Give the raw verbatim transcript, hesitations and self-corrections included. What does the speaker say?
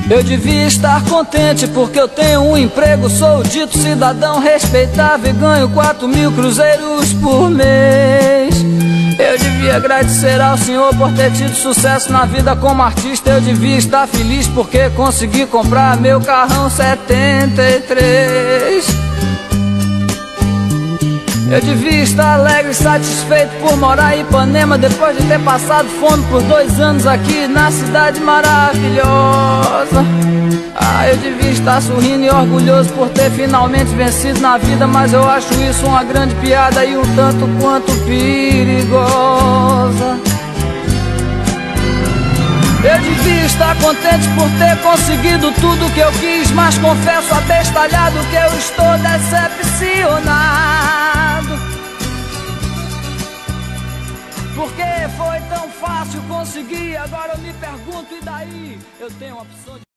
Eu devia estar contente porque eu tenho um emprego, sou o dito cidadão respeitável e ganho quatro mil cruzeiros por mês. Eu devia agradecer ao Senhor por ter tido sucesso na vida como artista. Eu devia estar feliz porque consegui comprar meu carrão setenta e três. Eu devia estar alegre e satisfeito por morar em Ipanema, depois de ter passado fome por dois anos aqui na cidade maravilhosa. Ah, eu devia estar sorrindo e orgulhoso por ter finalmente vencido na vida, mas eu acho isso uma grande piada e um tanto quanto perigosa. Eu devia estar contente por ter conseguido tudo que eu quis, mas confesso abestalhado que eu estou decepcionado. Porque foi tão fácil conseguir, agora eu me pergunto, e daí? Eu tenho uma opção de...